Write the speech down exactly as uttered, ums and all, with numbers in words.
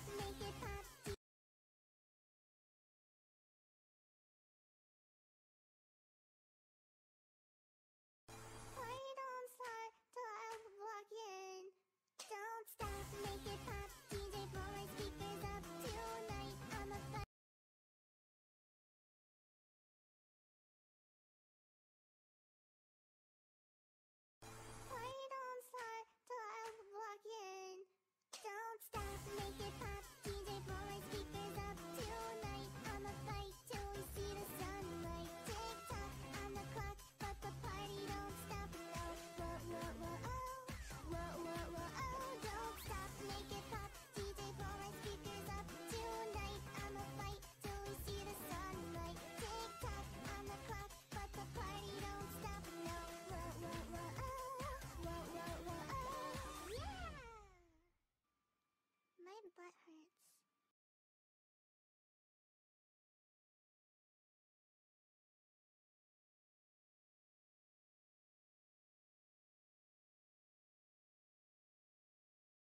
make it pop. Party don't start till I walk in. Don't stop, make it pop. D J, blow my speakers up tonight. I'm a fun. Party don't start till I walk in. Don't stop, make it pop. D J, blow my speakers up tonight. I'ma fight till we see the sunlight. Tick tock on the clock, but the party don't stop. No, whoa, whoa, whoa, oh, whoa, whoa, whoa, oh. Don't stop, make it pop. D J, blow my speakers up tonight. I'ma fight till we see the sunlight. Tick tock on the clock, but the party don't stop. No, whoa, whoa, whoa, oh, whoa, whoa, whoa, oh, yeah. My butt hurts.